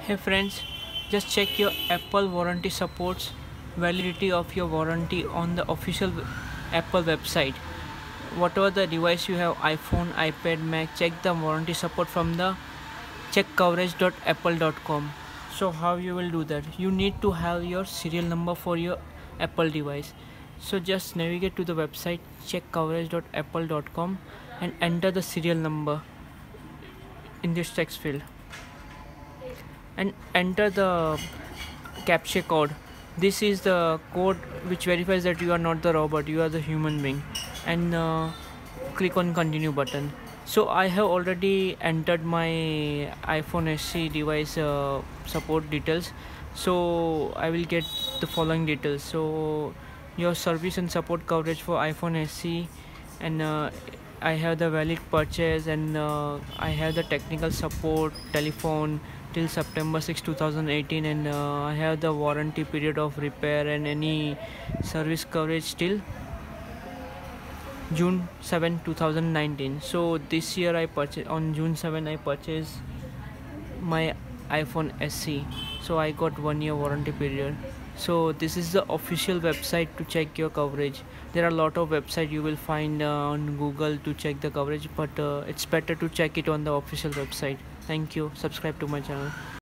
Hey friends, just check your Apple warranty supports validity of your warranty on the official Apple website. Whatever the device you have, iPhone, iPad, Mac, check the warranty support from the checkcoverage.apple.com. So how you will do that? You need to have your serial number for your Apple device. So just navigate to the website checkcoverage.apple.com and enter the serial number in this text field and enter the captcha code. This is the code which verifies that you are not the robot, you are the human being, and click on continue button. So I have already entered my iPhone SE device support details, so I will get the following details. So your service and support coverage for iPhone SE, and I have the valid purchase, and I have the technical support telephone till September 6 2018, and I have the warranty period of repair and any service coverage till June 7 2019. So this year I purchased on June 7, I purchased my iPhone SE, so I got 1 year warranty period. So this is the official website to check your coverage. There are a lot of websites you will find on Google to check the coverage, but it's better to check it on the official website. Thank you. Subscribe to my channel.